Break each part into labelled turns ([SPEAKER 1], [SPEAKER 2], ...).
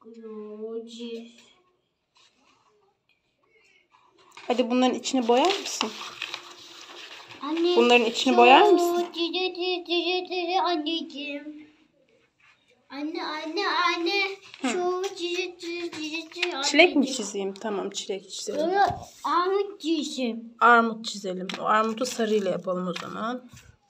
[SPEAKER 1] Hadi bunların içini boyar mısın?
[SPEAKER 2] Anne,
[SPEAKER 1] bunların içini boyar mısın?
[SPEAKER 2] Anneciğim. Anne.
[SPEAKER 1] Çilek mi çizeyim? Tamam, çilek çizelim.
[SPEAKER 2] Armut çizeyim.
[SPEAKER 1] Armut çizelim. O armutu sarıyla yapalım o zaman.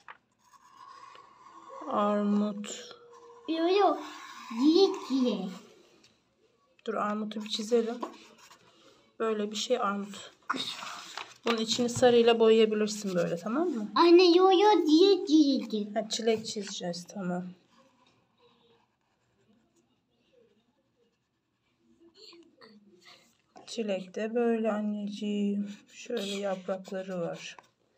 [SPEAKER 1] Armut.
[SPEAKER 2] Yok. Çilek.
[SPEAKER 1] Dur, armutu bir çizelim. Böyle bir şey armut. Bunun içini sarıyla boyayabilirsin böyle, tamam mı?
[SPEAKER 2] Anne çilek.
[SPEAKER 1] Ha, çilek çizeceğiz, tamam. Çilek de böyle anneciğim. Şöyle yaprakları var.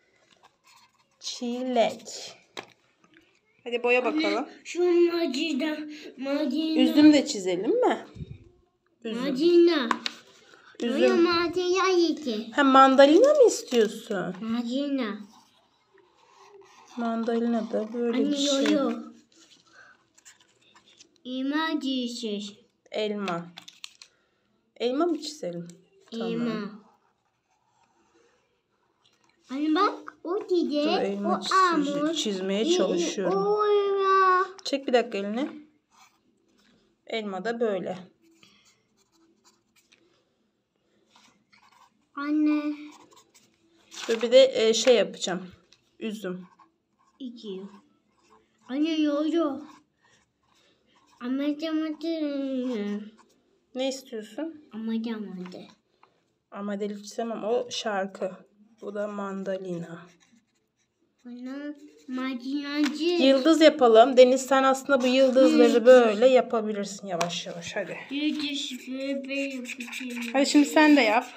[SPEAKER 1] Çilek. Hadi boya bakalım.
[SPEAKER 2] Şu macina.
[SPEAKER 1] Üzüm de çizelim mi? Üzüm. Üzüm.
[SPEAKER 2] Macina yedi.
[SPEAKER 1] Ha, mandalina mı istiyorsun?
[SPEAKER 2] Macina.
[SPEAKER 1] Mandalina da böyle bir şey.
[SPEAKER 2] Elma çizeceğiz.
[SPEAKER 1] Elma. Elma mı çizelim?
[SPEAKER 2] Elma.
[SPEAKER 1] Tamam.
[SPEAKER 2] Anne bak, o
[SPEAKER 1] Dur,
[SPEAKER 2] çiçek,
[SPEAKER 1] elma
[SPEAKER 2] o armut.
[SPEAKER 1] çizmeye çalışıyorum.
[SPEAKER 2] O elma.
[SPEAKER 1] Çek bir dakika elini. Elma da böyle.
[SPEAKER 2] Anne.
[SPEAKER 1] Dur, bir de şey yapacağım. Üzüm.
[SPEAKER 2] İki. Anne yo. Amacamadı.
[SPEAKER 1] Ne istiyorsun?
[SPEAKER 2] Amacamadı.
[SPEAKER 1] Ama deli çizemem. O şarkı. Bu da mandalina.
[SPEAKER 2] Bana makinacı.
[SPEAKER 1] Yıldız yapalım. Deniz, sen aslında bu yıldızları böyle yapabilirsin yavaş yavaş. Hadi.
[SPEAKER 2] Yıldız böyle yapacağım.
[SPEAKER 1] Hadi şimdi sen de yap.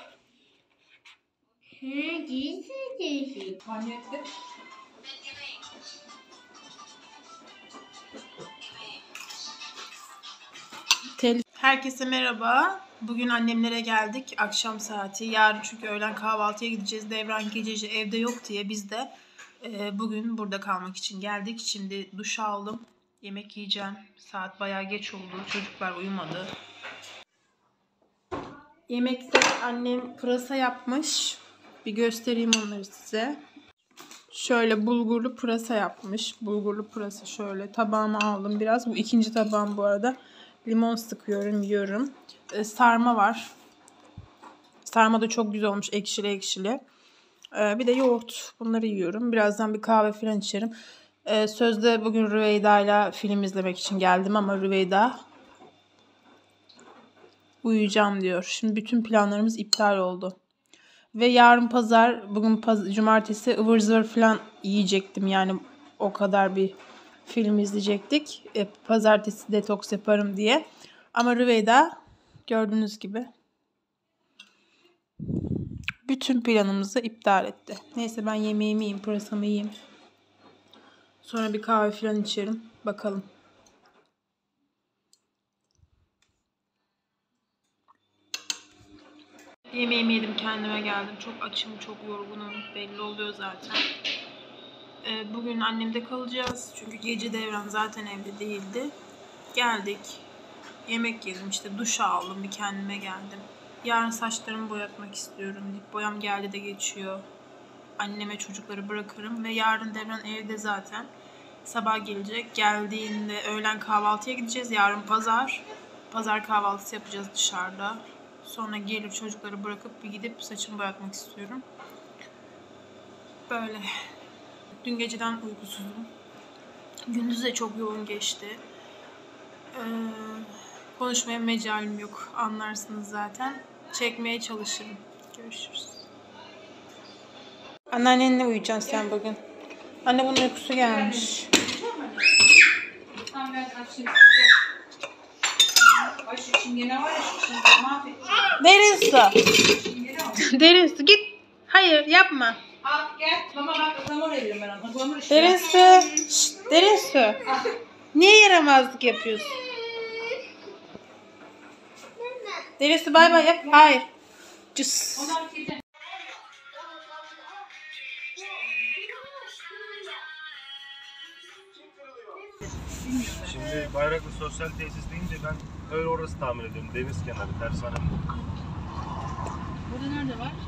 [SPEAKER 1] Herkese merhaba. Bugün annemlere geldik. Akşam saati. Yarın çünkü öğlen kahvaltıya gideceğiz. Devran gececi evde yok diye biz de bugün burada kalmak için geldik. Şimdi duş aldım. Yemek yiyeceğim. Saat bayağı geç oldu. Çocuklar uyumadı. Yemekte annem pırasa yapmış. Bir göstereyim onları size. Şöyle bulgurlu pırasa yapmış. Bulgurlu pırasa şöyle. Tabağıma aldım biraz. Bu ikinci tabağım bu arada. Limon sıkıyorum, yiyorum. Sarma var. Sarma da çok güzel olmuş. Ekşili ekşili. Bir de yoğurt. Bunları yiyorum. Birazdan bir kahve falan içerim. Sözde bugün Rüveyda ile film izlemek için geldim ama Rüveyda uyuyacağım diyor. Şimdi bütün planlarımız iptal oldu. Ve yarın pazar, bugün cumartesi ıvır zıvır falan yiyecektim. Yani o kadar bir film izleyecektik. Pazartesi detoks yaparım diye. Ama Rüveyda gördüğünüz gibi bütün planımızı iptal etti. Neyse, ben yemeğimi yiyeyim, pırasamı yiyeyim. Sonra bir kahve falan içerim. Bakalım. Yemeğimi yedim, kendime geldim. Çok açım, çok yorgunum. Belli oluyor zaten. Bugün annemde kalacağız. Çünkü gece Devran zaten evde değildi. Geldik. Yemek yedim, işte duş aldım, bir kendime geldim. Yarın saçlarımı boyatmak istiyorum. Dip boyam geldi de geçiyor. Anneme çocukları bırakırım ve yarın Devran evde zaten. Sabah gelecek. Geldiğinde öğlen kahvaltıya gideceğiz. Yarın pazar. Pazar kahvaltısı yapacağız dışarıda. Sonra gelip çocukları bırakıp bir gidip saçımı boyatmak istiyorum. Böyle. Dün geceden uykusuzum. Gündüz de çok yoğun geçti. Konuşmaya mecalim yok. Anlarsınız zaten. Çekmeye çalışırım. Görüşürüz. Anneannenle uyuyacaksın sen bugün. Anne, bunun uykusu gelmiş. Derin su. Derin su, git. Hayır, yapma.
[SPEAKER 3] Al gel. Mama bak, ıhlamur veriyorum ben ona. Ihlamur işte.
[SPEAKER 1] Derin su. Şşt, derin su. Niye yaramazlık yapıyorsun? Derin su, bay bay yap. Hayır. Cüss.
[SPEAKER 4] Şimdi Şimdi Bayraklı Sosyal Tesis deyince ben öyle orası tahmin ediyorum. Deniz kenarı, tersane.
[SPEAKER 3] Burada nerede var?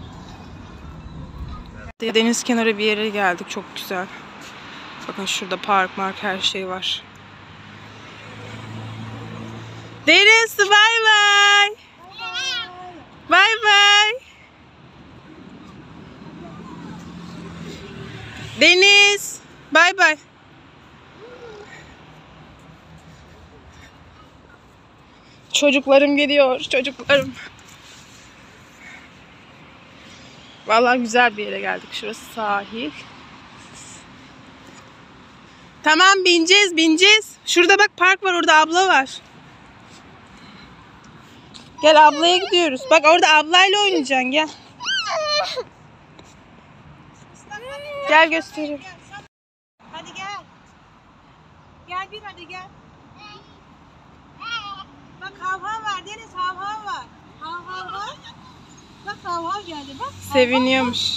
[SPEAKER 1] Deniz kenarı bir yere geldik. Çok güzel. Bakın şurada park her şey var. Deniz, bay bay. Bay bay. Deniz, bay bay. Çocuklarım geliyor, çocuklarım. Vallahi güzel bir yere geldik. Şurası sahil. Tamam, bineceğiz. Şurada bak park var, orada abla var. Gel, ablaya gidiyoruz. Bak orada ablayla oynayacaksın, gel. Gel göstereyim.
[SPEAKER 3] Hadi gel. Gel bir hadi gel. Bak hav var Deniz, hav var. Hav var. Bak hav geldi bak.
[SPEAKER 1] Seviniyormuş.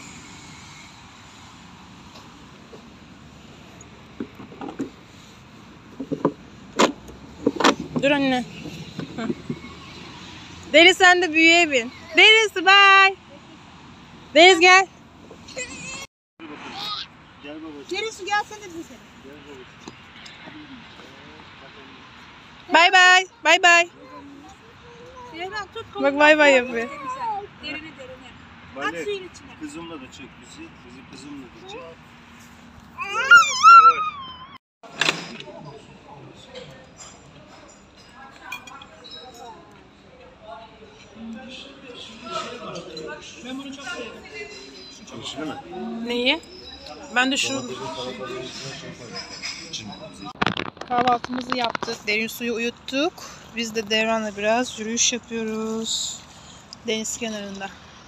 [SPEAKER 1] Dur anne. Hı. Deniz sen de büyüye bin. Deniz bye. Deniz gel.
[SPEAKER 4] Gel babacığım.
[SPEAKER 3] Deniz gelsene bize seni.
[SPEAKER 4] Gel babacığım.
[SPEAKER 1] Bye bye. Bye bye.
[SPEAKER 3] Zehra tut kolunu.
[SPEAKER 1] Bak bay bay yapıyor.
[SPEAKER 3] Derine. At
[SPEAKER 4] Bale,
[SPEAKER 3] suyun içine.
[SPEAKER 4] kızımla da çek bizi. Bizi kızımla da çek. Yavaş.
[SPEAKER 3] Ben bunu çok seviyorum.
[SPEAKER 4] Yeşil mi?
[SPEAKER 1] Neyi? Ben de şu kahvaltımızı yaptık. Derin suyu uyuttuk. Biz de Devran'la biraz yürüyüş yapıyoruz. Deniz kenarında.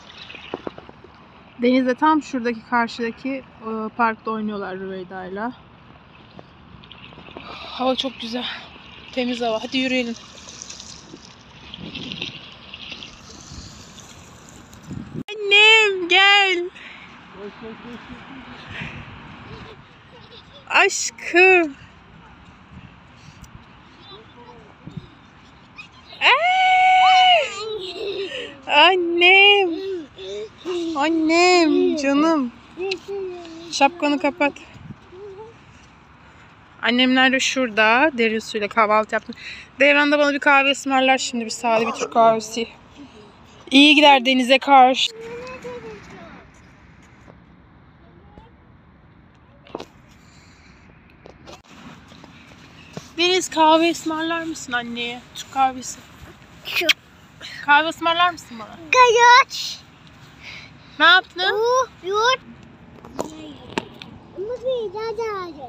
[SPEAKER 1] Denizde tam şuradaki karşıdaki parkta oynuyorlar Rüveyda'yla. Hava çok güzel. Temiz hava. Hadi yürüyelim. Annem gel. Aşkım. Annem. Annem canım. Şapkanı kapat. Annemler de şurada. Derin suyla kahvaltı yaptım. Devran da bana bir kahve ısmarlar şimdi. Bir sade bir Türk kahvesi. İyi gider denize karşı. Deniz kahve ısmarlar mısın anneye? Türk kahvesi. Kahve ısmarlar mısın bana?
[SPEAKER 2] Kayaç.
[SPEAKER 1] Ne yaptın?
[SPEAKER 2] Yurt. Ama bir daha.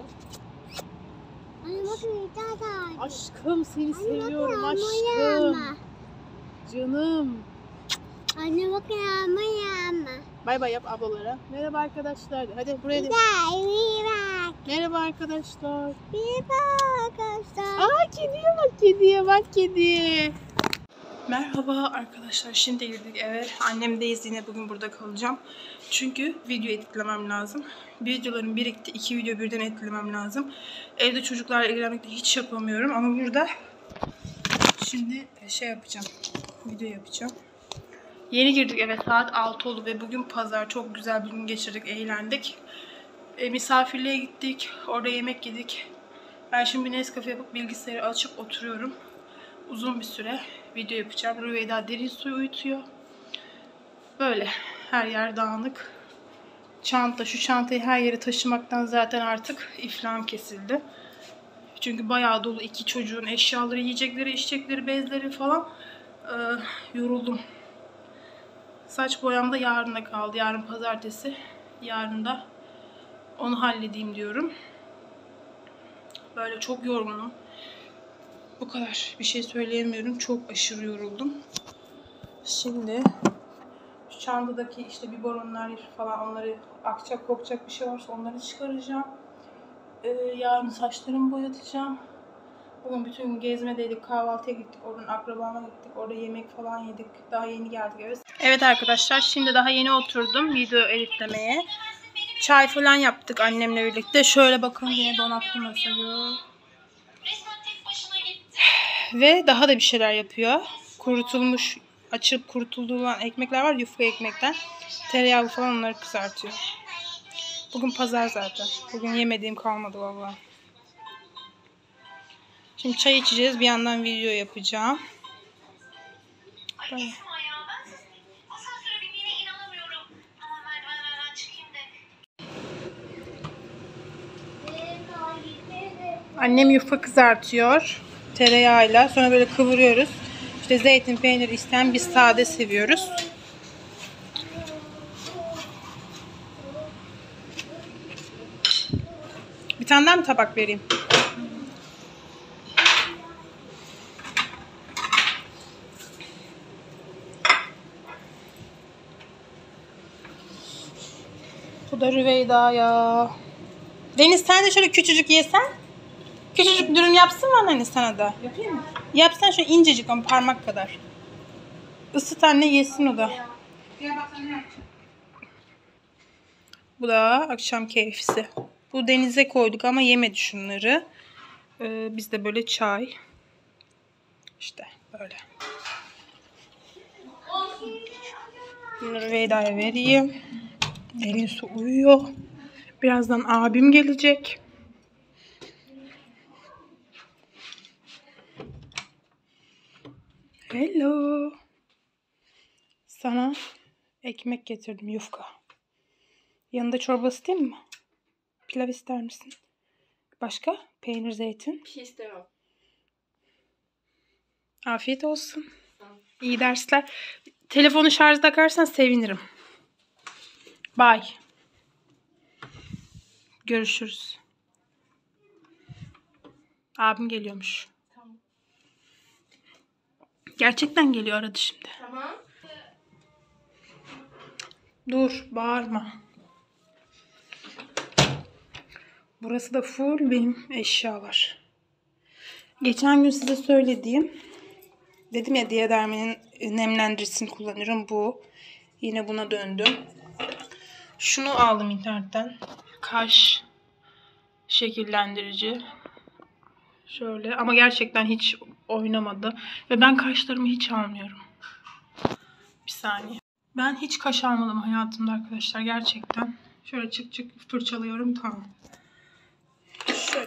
[SPEAKER 1] Aşkım seni seviyorum
[SPEAKER 2] Anne
[SPEAKER 1] aşkım. Canım.
[SPEAKER 2] Anne bak yağma.
[SPEAKER 1] Bay bay yap ablalara. Merhaba arkadaşlar. Hadi buraya da.
[SPEAKER 2] Bir bak.
[SPEAKER 1] Merhaba arkadaşlar.
[SPEAKER 2] Bir bak arkadaşlar.
[SPEAKER 1] Aa kediye bak kediye bak kediye. Merhaba arkadaşlar. Şimdi girdik eve. Annemdeyiz yine bugün burada kalacağım. Çünkü video editlemem lazım. Videolarım birikti. 2 video birden editlemem lazım. Evde çocuklarla ilgilenmekte hiç yapamıyorum. Ama burada şimdi şey yapacağım. Video yapacağım. Yeni girdik eve. Saat 6 oldu ve bugün pazar. Çok güzel bir gün geçirdik. Eğlendik. Misafirliğe gittik. Orada yemek yedik. Ben şimdi bir Nescafe yapıp bilgisayarı açıp oturuyorum. Uzun bir süre video yapacağım. Rüveyda derin suyu uyutuyor. Böyle her yer dağınık. Çanta, şu çantayı her yere taşımaktan zaten artık iflahım kesildi. Çünkü bayağı dolu 2 çocuğun eşyaları, yiyecekleri, içecekleri, bezleri falan. Yoruldum. Saç boyam da yarına kaldı. Yarın pazartesi. Yarın da onu halledeyim diyorum. Böyle çok yorgunum. Bu kadar. Bir şey söyleyemiyorum. Çok aşırı yoruldum. Şimdi şu çantadaki işte biberonlar falan, onları akacak kokacak bir şey varsa onları çıkaracağım. Yarın saçlarımı boyatacağım. Bugün bütün gün gezmedeydik. Kahvaltıya gittik. Oradan akrabama gittik. Orada yemek falan yedik. Daha yeni geldik eve. Evet arkadaşlar, şimdi daha yeni oturdum video editlemeye. Çay falan yaptık annemle birlikte. Şöyle bakın, yine donatlı masayı. Ve daha da bir şeyler yapıyor. Kurutulmuş, açıp kurutulduğu olan ekmekler var. Yufka ekmekten. Tereyağlı falan onları kızartıyor. Bugün pazar zaten. Bugün yemediğim kalmadı vallahi. Şimdi çay içeceğiz. Bir yandan video yapacağım. Böyle. Annem yufka kızartıyor tereyağıyla. Sonra böyle kıvırıyoruz. İşte zeytin, peynir isteyen biz sade seviyoruz. Bir tane daha mı tabak vereyim? Bu da Rüveyda ya. Deniz sen de şöyle küçücük yesen. Küçücük dürüm yapsın mı anne sana da?
[SPEAKER 3] Yapayım mı?
[SPEAKER 1] Yapsan şöyle incecik ama parmak kadar. Isıt anne yesin o da.
[SPEAKER 3] Gel bak sana ne yapacağım.
[SPEAKER 1] Bu da akşam keyfisi. Bu denize koyduk ama yemedi şunları. Bizde böyle çay. İşte böyle. Bunları Veyda'ya vereyim. Derin su uyuyor. Birazdan abim gelecek. Hello. Sana ekmek getirdim, yufka. Yanında çorba isteyeyim mi? Pilav ister misin? Başka? Peynir, zeytin.
[SPEAKER 5] Bir şey istemem.
[SPEAKER 1] Afiyet olsun. İyi dersler. Telefonu şarja takarsan sevinirim. Bye. Görüşürüz. Abim geliyormuş.
[SPEAKER 5] Tamam.
[SPEAKER 1] Gerçekten geliyor, aradı şimdi.
[SPEAKER 5] Tamam.
[SPEAKER 1] Dur, bağırma. Burası da full benim eşyalar. Geçen gün size söylediğim, dedim ya Diadermi'nin nemlendiricisini kullanıyorum. Bu. Yine buna döndüm. Şunu aldım internetten. Kaş şekillendirici. Şöyle ama gerçekten hiç oynamadı. Ve ben kaşlarımı hiç almıyorum. Bir saniye. Ben hiç kaş almadım hayatımda arkadaşlar. Gerçekten. Şöyle çık çık fırçalıyorum. Tamam. Şöyle.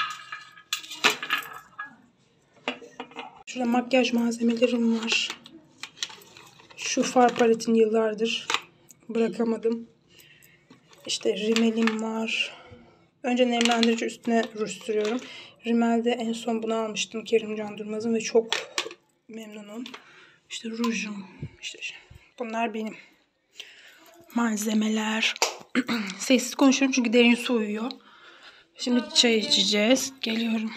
[SPEAKER 1] Şurada makyaj malzemelerim var. Şu far paletini yıllardır bırakamadım. İşte rimelim var. Önce nemlendirici üstüne ruj sürüyorum. Rimel'de en son bunu almıştım. Kerimcan Durmaz'ın ve çok memnunum. İşte rujum. İşte bunlar benim malzemeler. Sessiz konuşuyorum çünkü derin su uyuyor. Şimdi çay içeceğiz. Geliyorum.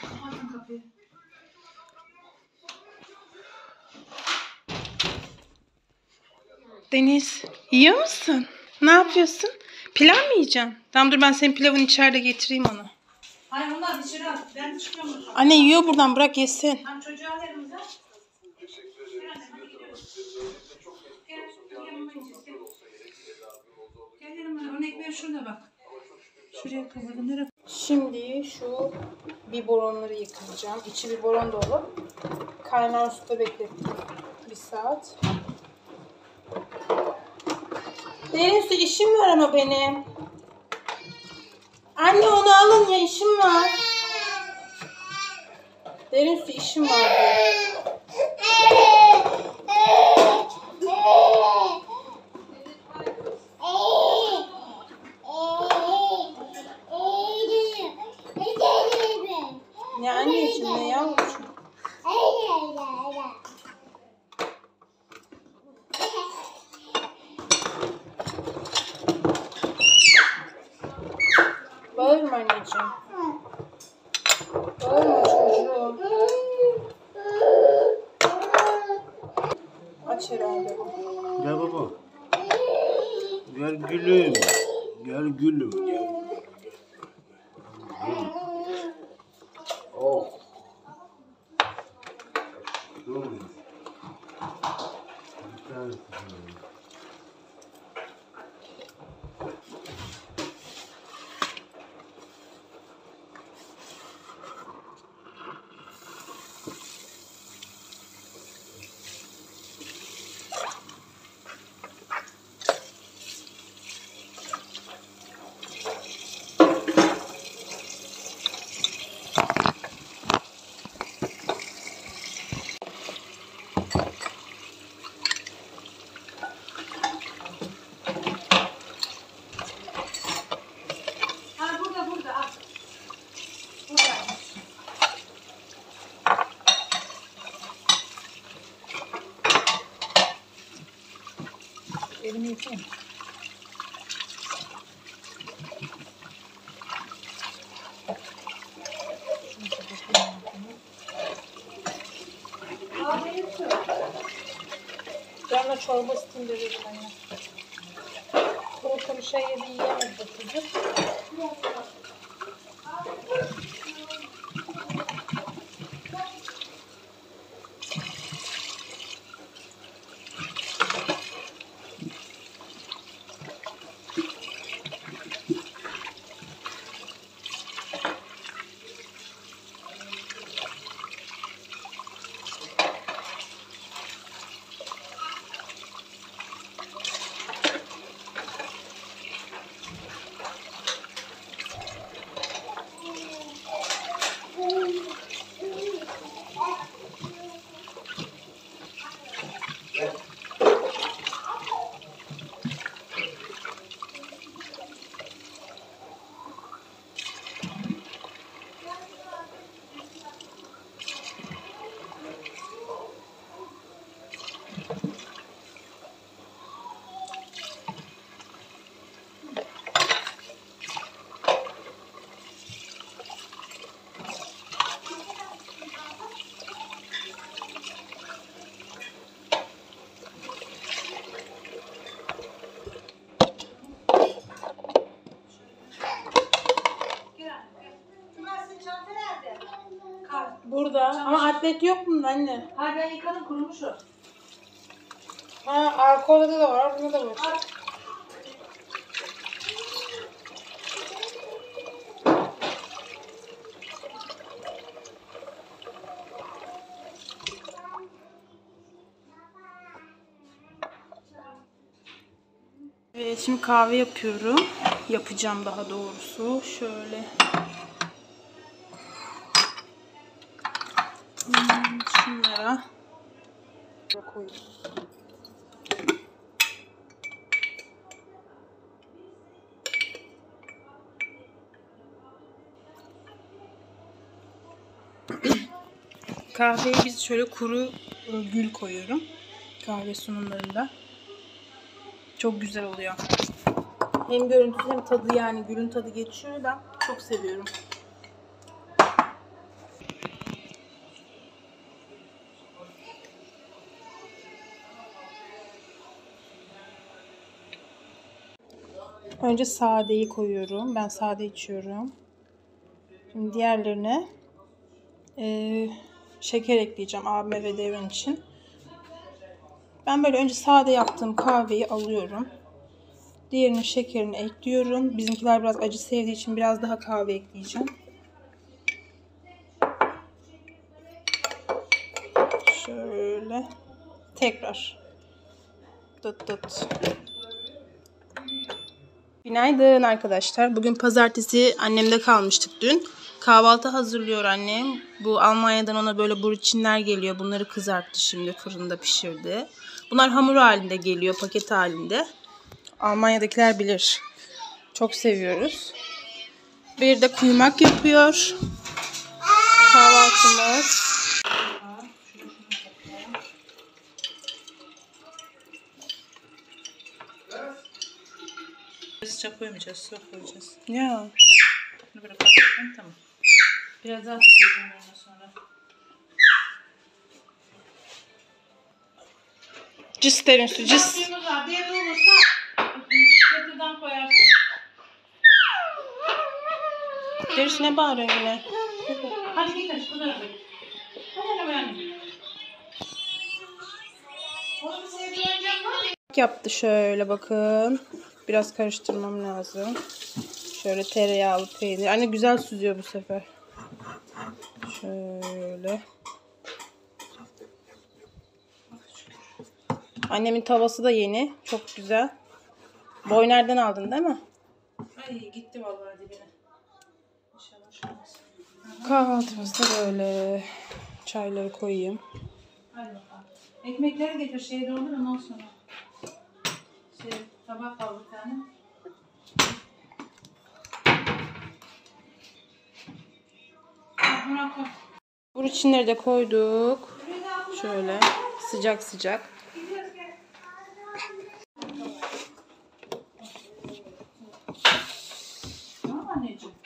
[SPEAKER 1] Deniz, yiyor musun? Ne yapıyorsun? Pilav mı yiyeceksin? Tamam dur ben senin pilavını içeride getireyim onu.
[SPEAKER 3] Hayır onlar dışarı at. Ben çıkıyorum.
[SPEAKER 1] Anne yiyor buradan, bırak yesin.
[SPEAKER 3] Tam çocuğu al yanımıza. Gel yanıma. Onun ekmeği şurada bak. Şuraya kapadım. Nereye?
[SPEAKER 1] Şimdi şu biberonları yıkayacağım. İçi biberon dolu. Kaynar suda beklettim. 1 saat. Derin su işim var ama benim. Anne onu alın ya, işim var. Derin su işim var diyor. Ne anneciğim, ne yavrucuğum? Bağırma anneciğim. Bağırma çocuğum. Aç herhalde.
[SPEAKER 4] Gel baba. Gel gülüm. Gel gülüm. Gel. Oh. Dur.
[SPEAKER 3] Ha burada al. Burada. Elimi yıkayayım. Canla çorba ısıtayım dedim anne. Kuru şey yedi yiyemedi çocuk. Burada. Ama atlet yok mu anne? Hayır ben yıkadım kurumuş o. Ha arka odada da var. Bunda da var.
[SPEAKER 1] Evet, şimdi kahve yapıyorum. Yapacağım daha doğrusu. Şöyle. Şunlara koyayım. Kahveye biz şöyle kuru gül koyuyorum. Kahve sunumlarında. Çok güzel oluyor. Hem görüntüsü hem tadı, yani gülün tadı geçiyor da çok seviyorum. Önce sadeyi koyuyorum. Ben sade içiyorum. Şimdi diğerlerine şeker ekleyeceğim abime ve Devran için. Ben böyle önce sade yaptığım kahveyi alıyorum. Diğerinin şekerini ekliyorum. Bizimkiler biraz acı sevdiği için biraz daha kahve ekleyeceğim. Şöyle. Tekrar. Dıt dıt. Günaydın arkadaşlar. Bugün pazartesi, annemde kalmıştık dün. Kahvaltı hazırlıyor annem. Bu Almanya'dan ona böyle burçinler geliyor. Bunları kızarttı, şimdi fırında pişirdi. Bunlar hamur halinde geliyor, paket halinde. Almanya'dakiler bilir. Çok seviyoruz. Bir de kuymak yapıyor. Kahvaltımız.
[SPEAKER 3] Sıcak koymayacağız, soğuk koyacağız.
[SPEAKER 1] Ya.
[SPEAKER 3] Bunu böyle kapatayım, tamam. Biraz daha tutacağım ondan sonra.
[SPEAKER 1] Cız derin su, cız.
[SPEAKER 3] Suyumuz var, derin olursa çatırdan koyarsın.
[SPEAKER 1] Deriz ne bağırıyor yine?
[SPEAKER 3] Hadi git aç, bunu ördük. Hadi hemen anne. Onu sevdiğin oyuncak var ya.
[SPEAKER 1] Yaptı şöyle, bakın. Biraz karıştırmam lazım. Şöyle tereyağlı peynir. Anne güzel süzüyor bu sefer. Şöyle. Annemin tavası da yeni. Çok güzel. Boyner'den aldın değil mi?
[SPEAKER 3] Ay gitti vallahi dibine. İnşallah olmaz.
[SPEAKER 1] Kahvaltımızda böyle. Çayları koyayım.
[SPEAKER 3] Hadi bakalım. Ekmekleri getir şeye doldur ondan sonra. Tabak al bir tane. Buna koy.
[SPEAKER 1] Burçinleri de koyduk. Şöyle sıcak sıcak.
[SPEAKER 3] Tamam anneciğim.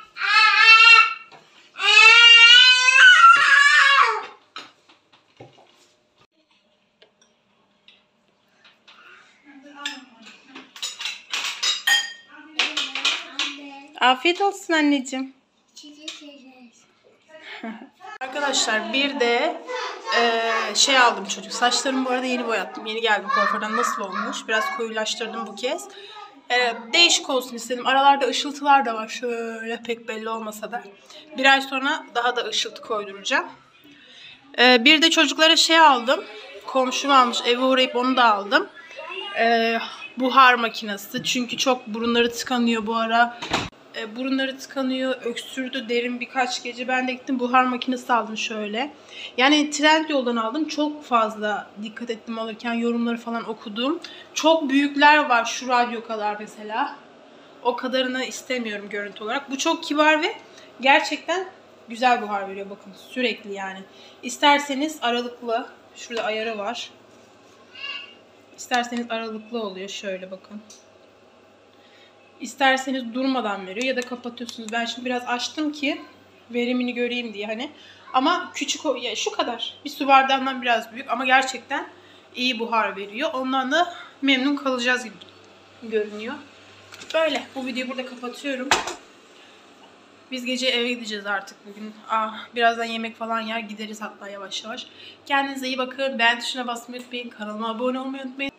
[SPEAKER 1] Afiyet olsun anneciğim.
[SPEAKER 2] Çiçek çiçek.
[SPEAKER 1] Arkadaşlar bir de şey aldım çocuk. Saçlarımı bu arada yeni boyattım. Yeni geldim kuaförden. Nasıl olmuş? Biraz koyulaştırdım bu kez. Değişik olsun istedim. Aralarda ışıltılar da var. Şöyle pek belli olmasa da. Bir ay sonra daha da ışıltı koyduracağım. Bir de çocuklara şey aldım. Komşum almış. Eve uğrayıp onu da aldım. Buhar makinesi. Çünkü çok burunları tıkanıyor bu ara. Burunları tıkanıyor, öksürdü derin birkaç gece. Ben de gittim buhar makinesi aldım şöyle. Yani Trendyol'dan aldım. Çok fazla dikkat ettim alırken, yorumları falan okudum. Çok büyükler var, şu radyo kadar mesela. O kadarını istemiyorum görüntü olarak. Bu çok kibar ve gerçekten güzel buhar veriyor bakın sürekli yani. İsterseniz aralıklı, şurada ayarı var. İsterseniz aralıklı oluyor şöyle bakın. İsterseniz durmadan veriyor ya da kapatıyorsunuz. Ben şimdi biraz açtım ki verimini göreyim diye hani. Ama küçük ya şu kadar. Bir su bardağından biraz büyük ama gerçekten iyi buhar veriyor. Ondan da memnun kalacağız gibi görünüyor. Böyle. Bu videoyu burada kapatıyorum. Biz gece eve gideceğiz artık bugün. Birazdan yemek falan yer gideriz hatta yavaş yavaş. Kendinize iyi bakın. Beğen tuşuna basmayı unutmayın. Kanalıma abone olmayı unutmayın.